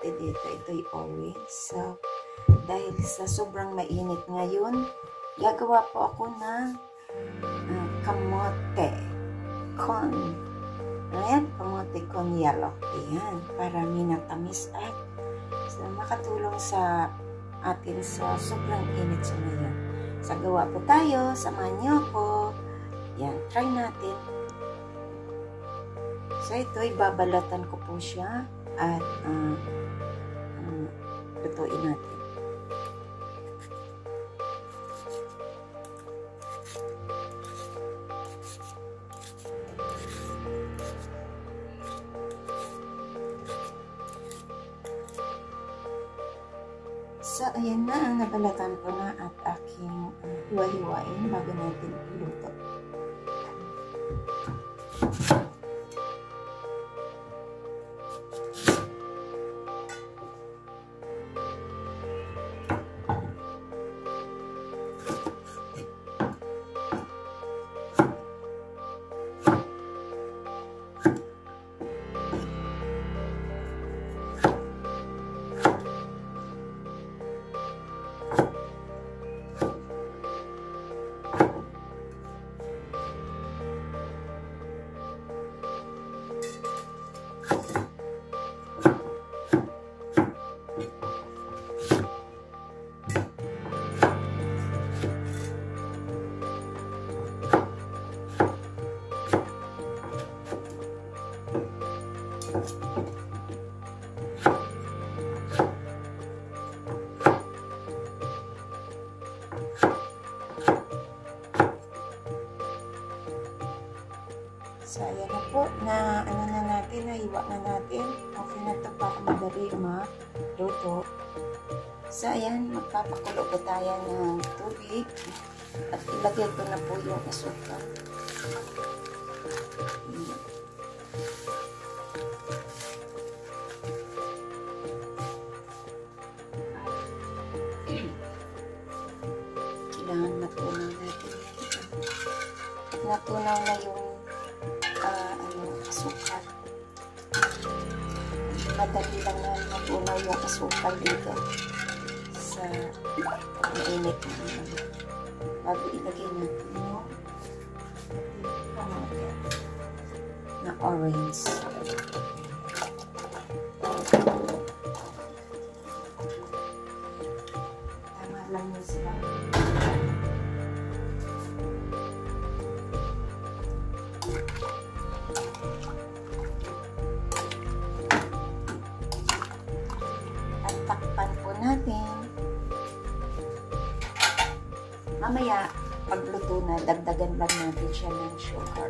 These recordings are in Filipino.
natin dito. Ito'y orange. So, dahil sa sobrang mainit ngayon, gagawa po ako ng kamote con. Ayan, kamote con yellow. Ayan, para minatamis at makatulong sa atin sa sobrang init sa ngayon. Sa gawa po tayo, samahan niyo ako. Yan, try natin. So, ito'y babalatan ko po siya at lutuin natin. So, ayan na, nabalatan ko na at aking hiwa-hiwain bago natin iluto. So, ayan na po, na natin, nahiwa na natin. Okay na ito para madali maluto. So, ayan, magpapakulo po tayo ng tubig at ilagay ko na po yung asukal. Kailangan matunaw natin. Natunaw na yung asukal. Madali lang na matunaw yung asukal dito sa mainit bago ilagay natin yung kamote na orange. Tama lang yun sila. Takpan po natin. Mamaya, pagluto na, dagdagan lang natin siya ng sugar.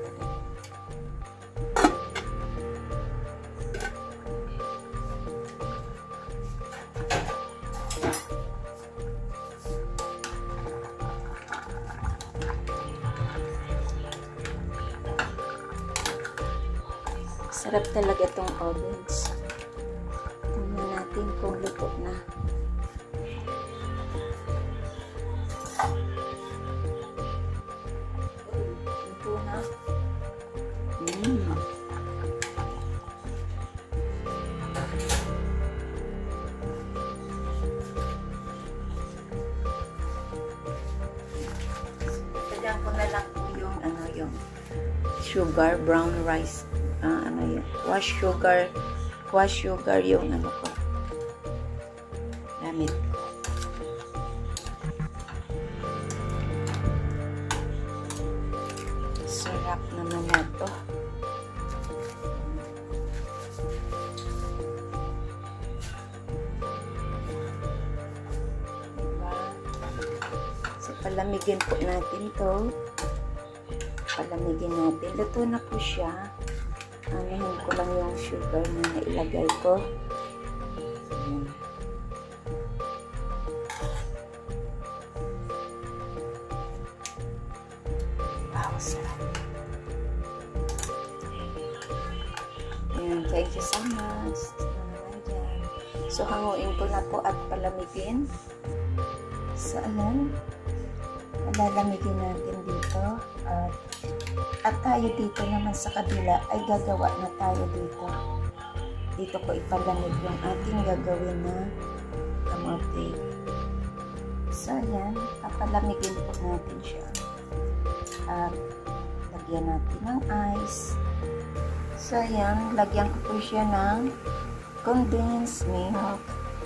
Sarap talaga itong orange. Tingnan natin kung luto na. Luto na. Tagaan ko na lang po yung sugar, brown rice. Wash sugar yung ko. Gamit. Sarap naman na to. Diba? So, palamigin po natin to. Palamigin natin. Luto na po siya. Anuhin ko lang yung sugar na nailagay ko. Ayan. Wow, sarap. Ayan, thank you so much. So, hanguin ko na po at palamigin. So, ayan. Palalamigin natin dito. At tayo dito naman sa kabila ay gagawa na tayo dito dito ko ipalamig yung ating gagawin na kamote. So, ayan, papalamigin po natin siya. At lagyan natin ng ice. So, ayan, lagyan ko po siya ng condensed milk.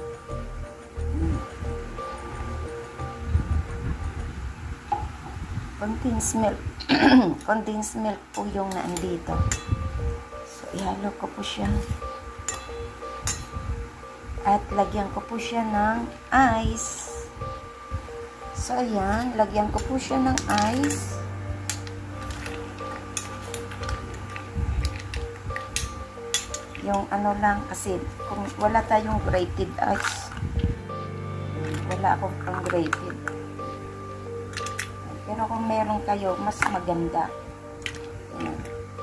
Condensed milk po yung naandito. So, ihalo ko po siya. At lagyan ko po siya ng ice. So, ayan, lagyan ko po siya ng ice. Yung ano lang, kasi kung wala tayong grated ice, wala akong pang grated. Pero kung meron kayo, mas maganda. Ayan.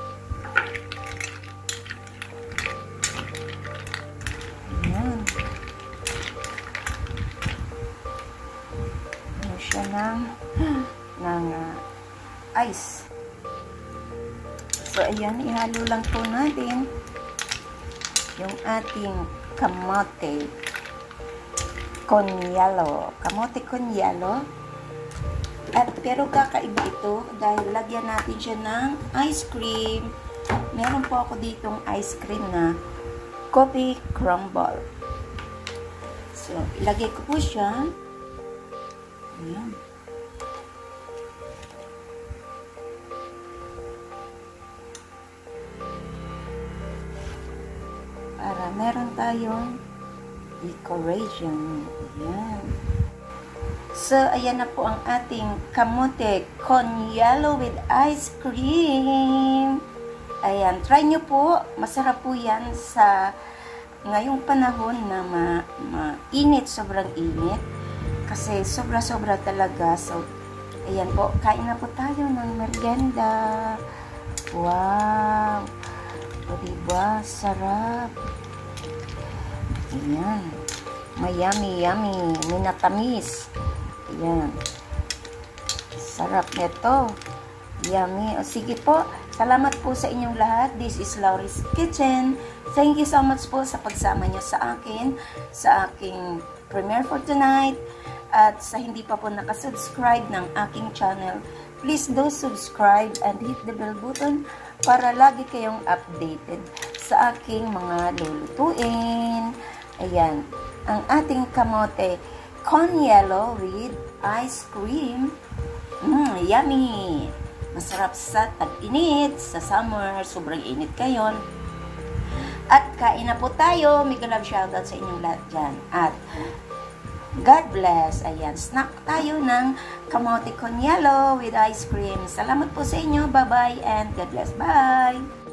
Ayan. Ayan siya ng ice. So, ayan, ihalo lang po natin yung ating kamote con yelo. Kamote con yelo. At pero kakaiba ito dahil lagyan natin siya ng ice cream. Meron po ako ditong ice cream na coffee crumble. So, ilagay ko po siya. Ayan. Para meron tayong decoration. Ayan. So, ayan na po ang ating kamote con yelo with ice cream. Ayan, try nyo po. Masarap po yan sa ngayong panahon na mainit, sobrang init. Kasi sobra-sobra talaga. So, ayan po, kain na po tayo ng merienda. Wow! O, diba? Sarap. Ayan. May yummy. Minatamis. Ayan. Sarap nito. Yummy. O, sige po. Salamat po sa inyong lahat. This is Laurie's Kitchen. Thank you so much po sa pagsama niyo sa akin, sa aking premiere for tonight. At sa hindi pa po nakasubscribe ng aking channel, please do subscribe and hit the bell button para lagi kayong updated sa aking mga lulutuin. Ayan. Ang ating kamote con yelo with ice cream. Yummy! Masarap sa tag-init, sa summer, sobrang init kayon. At kain na po tayo. Mega love shoutout sa inyong lahat dyan. At God bless. Ayan, snack tayo ng kamote con yelo with ice cream. Salamat po sa inyo. Bye-bye and God bless. Bye!